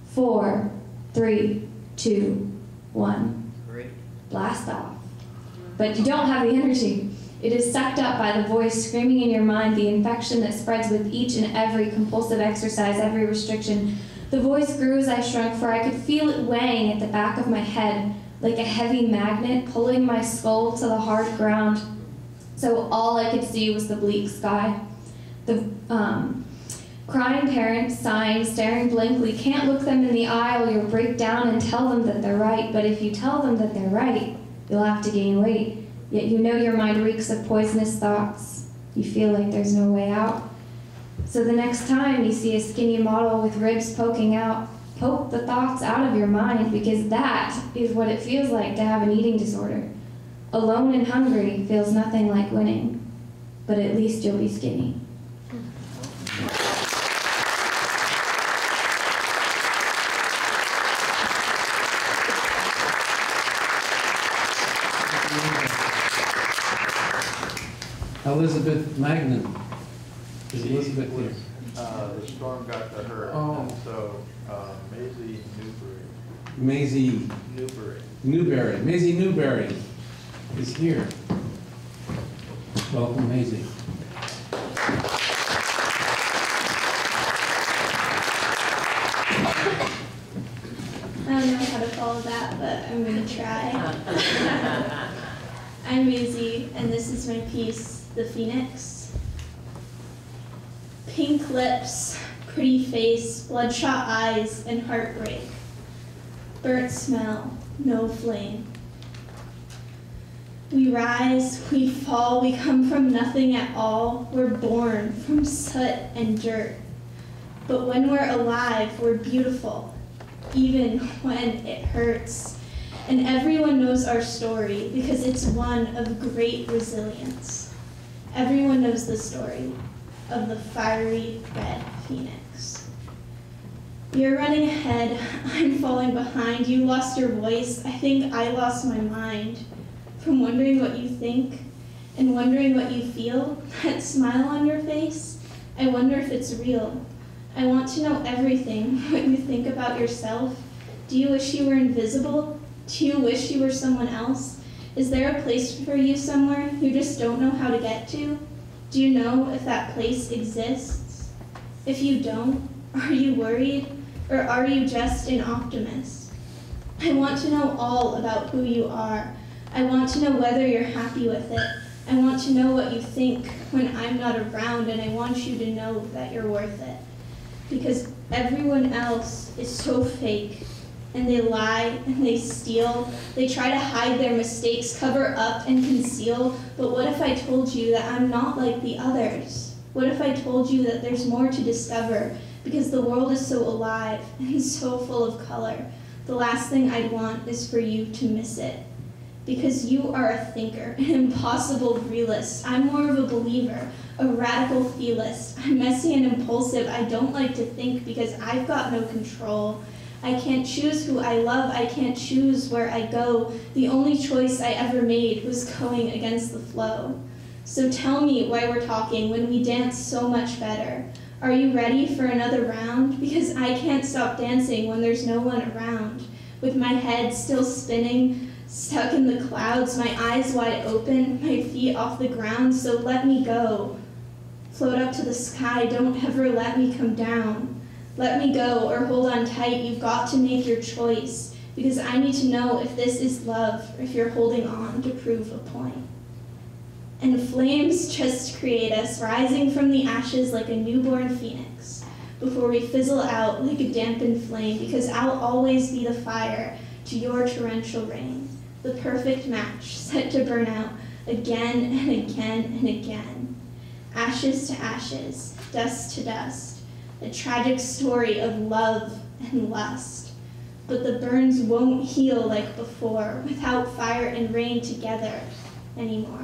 4, 3, 2, 1. Blast off. But you don't have the energy. It is sucked up by the voice screaming in your mind, the infection that spreads with each and every compulsive exercise, every restriction. The voice grew as I shrunk, for I could feel it weighing at the back of my head, like a heavy magnet pulling my skull to the hard ground. So all I could see was the bleak sky. Crying parents, sighing, staring blankly, can't look them in the eye or you'll break down and tell them that they're right. But if you tell them that they're right, you'll have to gain weight. Yet you know your mind reeks of poisonous thoughts. You feel like there's no way out. So the next time you see a skinny model with ribs poking out, poke the thoughts out of your mind, because that is what it feels like to have an eating disorder. Alone and hungry feels nothing like winning, but at least you'll be skinny. Elizabeth Magnan. Is Elizabeth here? The storm got to her, Oh. and so Maisie Maisie Newbury. Newberry. Maisie Newberry is here. Welcome, Maisie. I don't know how to follow that, but I'm going to try. I'm Maisie, and this is my piece, The Phoenix. Pink lips, pretty face, bloodshot eyes, and heartbreak. Burnt smell, no flame. We rise, we fall, we come from nothing at all. We're born from soot and dirt. But when we're alive, we're beautiful, even when it hurts. And everyone knows our story because it's one of great resilience. Everyone knows the story of the fiery red phoenix. You're running ahead, I'm falling behind. You lost your voice, I think I lost my mind. From wondering what you think and wondering what you feel, that smile on your face, I wonder if it's real. I want to know everything, what you think about yourself. Do you wish you were invisible? Do you wish you were someone else? Is there a place for you somewhere you just don't know how to get to? Do you know if that place exists? If you don't, are you worried? Or are you just an optimist? I want to know all about who you are. I want to know whether you're happy with it. I want to know what you think when I'm not around, and I want you to know that you're worth it. Because everyone else is so fake, and they lie and they steal. They try to hide their mistakes, cover up and conceal. But what if I told you that I'm not like the others? What if I told you that there's more to discover? Because the world is so alive and so full of color. The last thing I'd want is for you to miss it. Because you are a thinker, an impossible realist. I'm more of a believer, a radical feelist. I'm messy and impulsive. I don't like to think because I've got no control. I can't choose who I love. I can't choose where I go. The only choice I ever made was going against the flow. So tell me why we're talking when we dance so much better. Are you ready for another round? Because I can't stop dancing when there's no one around. With my head still spinning, stuck in the clouds, my eyes wide open, my feet off the ground, so let me go. Float up to the sky, don't ever let me come down. Let me go or hold on tight, you've got to make your choice, because I need to know if this is love or if you're holding on to prove a point. And flames just create us, rising from the ashes like a newborn phoenix, before we fizzle out like a dampened flame, because I'll always be the fire to your torrential rain, the perfect match set to burn out again and again and again. Ashes to ashes, dust to dust, a tragic story of love and lust. But the burns won't heal like before without fire and rain together anymore.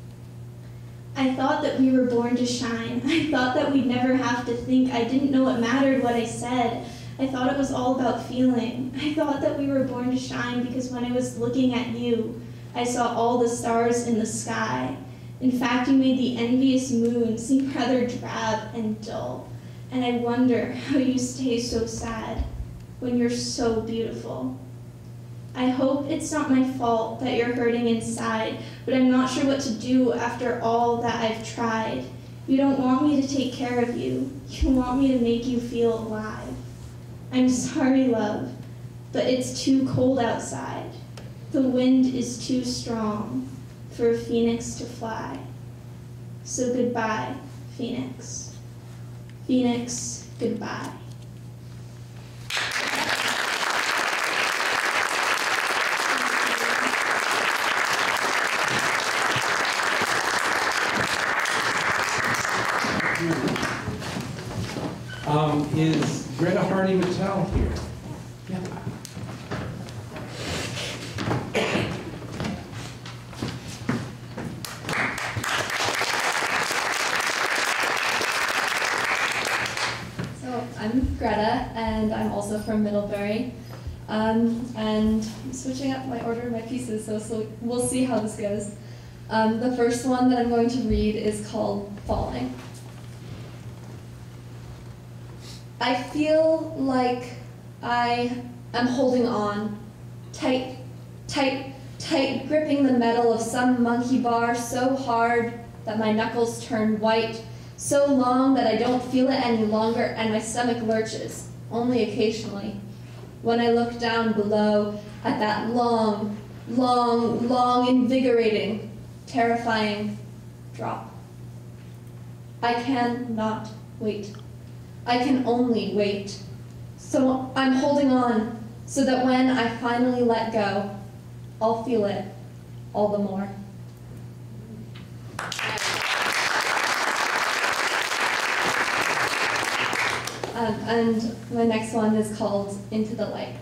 I thought that we were born to shine. I thought that we'd never have to think. I didn't know it mattered what I said. I thought it was all about feeling. I thought that we were born to shine because when I was looking at you, I saw all the stars in the sky. In fact, you made the envious moon seem rather drab and dull. And I wonder how you stay so sad when you're so beautiful. I hope it's not my fault that you're hurting inside, but I'm not sure what to do after all that I've tried. You don't want me to take care of you. You want me to make you feel alive. I'm sorry, love, but it's too cold outside. The wind is too strong for a phoenix to fly. So goodbye, phoenix. Phoenix, goodbye. Is Greta Hardy-Mattel here? Yeah. So I'm Greta, and I'm also from Middlebury. And I'm switching up my order of my pieces, so we'll see how this goes. The first one that I'm going to read is called Falling. I feel like I am holding on, tight, tight, tight, gripping the metal of some monkey bar so hard that my knuckles turn white, so long that I don't feel it any longer and my stomach lurches, only occasionally, when I look down below at that long, long, long, invigorating, terrifying drop. I cannot wait. I can only wait. So I'm holding on so that when I finally let go, I'll feel it all the more. And my next one is called Into the Light.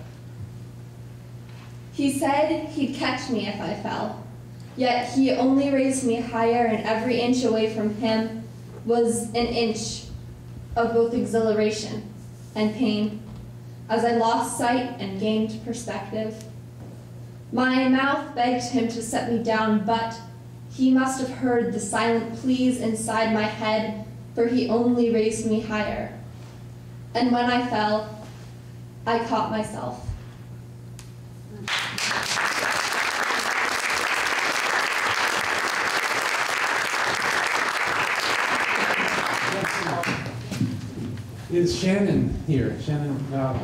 He said he'd catch me if I fell, yet he only raised me higher, and every inch away from him was an inch of both exhilaration and pain as I lost sight and gained perspective. My mouth begged him to set me down, but he must have heard the silent pleas inside my head, for he only raised me higher. And when I fell, I caught myself. Is Shannon here? Shannon Vowell.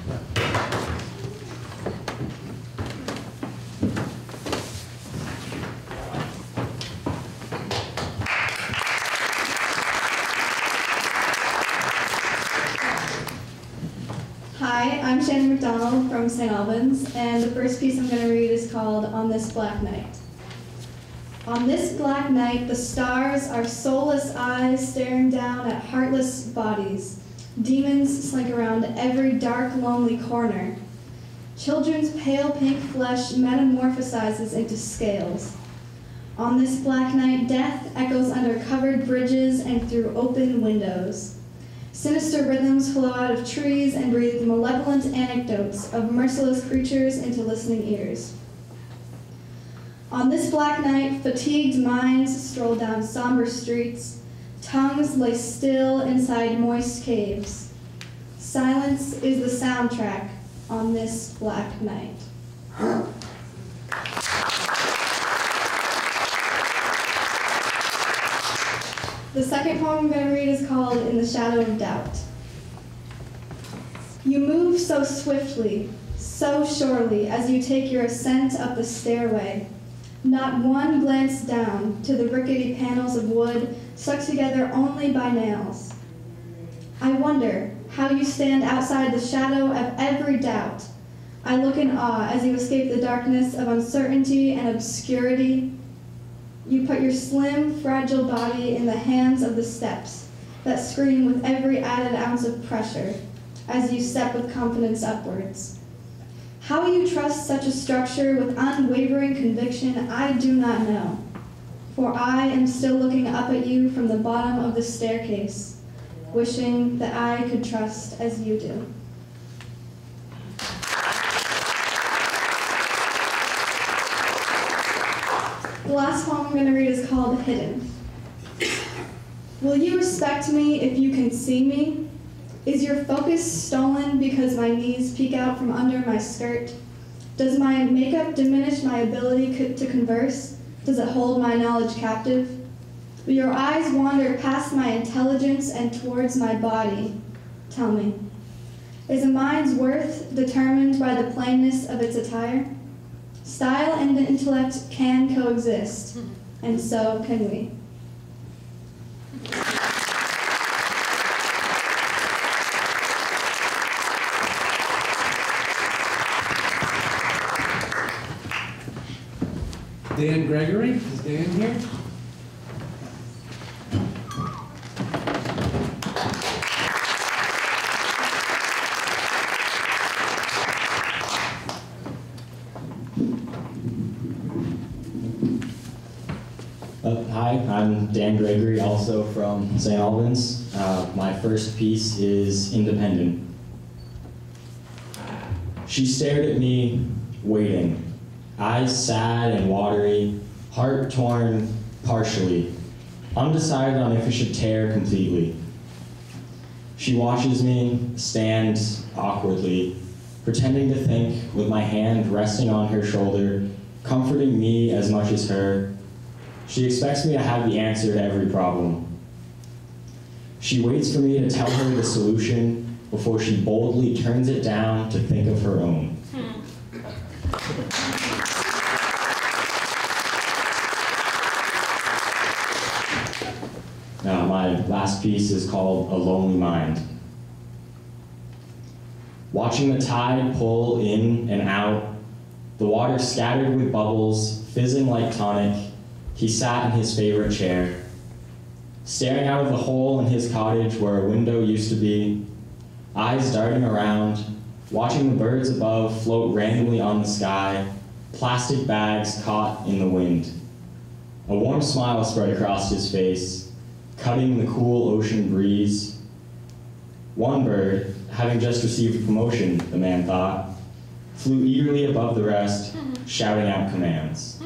Hi, I'm Shannon McDonald from St. Albans, and the first piece I'm going to read is called On This Black Night. On this black night, the stars are soulless eyes staring down at heartless bodies. Demons slink around every dark, lonely corner. Children's pale pink flesh metamorphosizes into scales. On this black night, death echoes under covered bridges and through open windows. Sinister rhythms flow out of trees and breathe malevolent anecdotes of merciless creatures into listening ears. On this black night, fatigued minds stroll down somber streets. Tongues lay still inside moist caves. Silence is the soundtrack on this black night. The second poem I'm going to read is called In the Shadow of Doubt. You move so swiftly, so surely, as you take your ascent up the stairway. Not one glance down to the rickety panels of wood stuck together only by nails. I wonder how you stand outside the shadow of every doubt. I look in awe as you escape the darkness of uncertainty and obscurity. You put your slim, fragile body in the hands of the steps that scream with every added ounce of pressure as you step with confidence upwards. How you trust such a structure with unwavering conviction, I do not know, for I am still looking up at you from the bottom of the staircase, wishing that I could trust as you do. The last poem I'm going to read is called Hidden. Will you respect me if you can see me? Is your focus stolen because my knees peek out from under my skirt? Does my makeup diminish my ability to converse? Does it hold my knowledge captive? Will your eyes wander past my intelligence and towards my body? Tell me, is a mind's worth determined by the plainness of its attire? Style and intellect can coexist, and so can we. Dan Gregory. Is Dan here? Hi, I'm Dan Gregory, also from St. Albans. My first piece is Independent. She stared at me, waiting, eyes sad and watery, heart torn partially, undecided on if it should tear completely. She watches me stand awkwardly, pretending to think with my hand resting on her shoulder, comforting me as much as her. She expects me to have the answer to every problem. She waits for me to tell her the solution before she boldly turns it down to think of her own. My last piece is called A Lonely Mind. Watching the tide pull in and out, the water scattered with bubbles, fizzing like tonic, he sat in his favorite chair, staring out of the hole in his cottage where a window used to be, eyes darting around, watching the birds above float randomly on the sky, plastic bags caught in the wind. A warm smile spread across his face, cutting the cool ocean breeze. One bird, having just received a promotion, the man thought, flew eagerly above the rest, shouting out commands.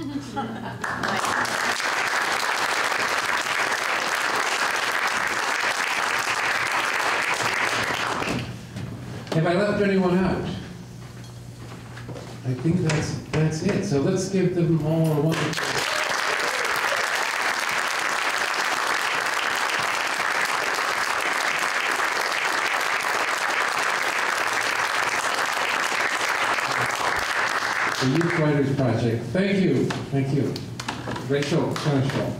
Have I left anyone out? I think that's it. So let's give them all a wonderful. The Youth Writers Project. Thank you. Thank you. Rachel Seneschal.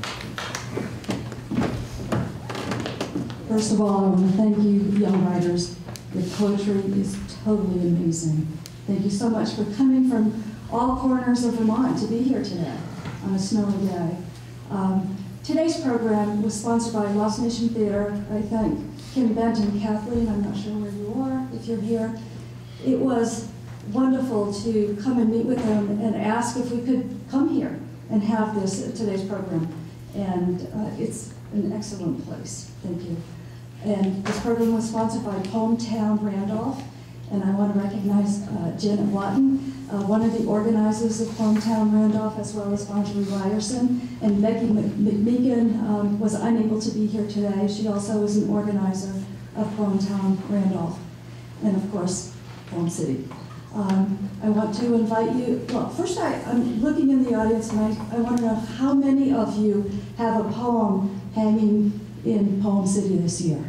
First of all, I want to thank you, young writers. Your poetry is totally amazing. Thank you so much for coming from all corners of Vermont to be here today on a snowy day. Today's program was sponsored by Lost Nation Theater. I thank Kim Bent and Kathleen. I'm not sure where you are, if you're here. It was wonderful to come and meet with them and ask if we could come here and have today's program. And it's an excellent place. Thank you. And this program was sponsored by Hometown Randolph, and I want to recognize Janet Watton, one of the organizers of Hometown Randolph, as well as Marjorie Ryerson, and Becky McMeekin was unable to be here today. She also is an organizer of Hometown Randolph, and of course, PoemCity. I want to invite you, well, first I'm looking in the audience, and I want to know how many of you have a poem hanging in PoemCity this year?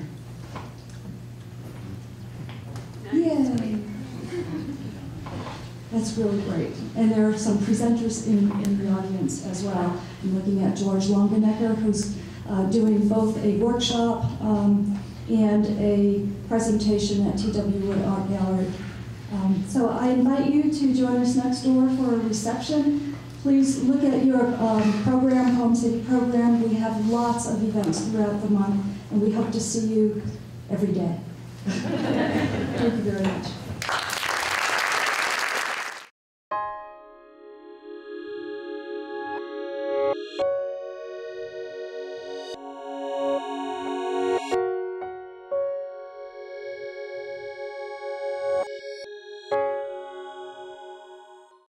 Yay! That's really great. And there are some presenters in the audience as well. I'm looking at George Longenecker, who's doing both a workshop and a presentation at T.W. Wood Art Gallery. So I invite you to join us next door for a reception. Please look at your program, PoemCity program. We have lots of events throughout the month, and we hope to see you every day. Thank you very much.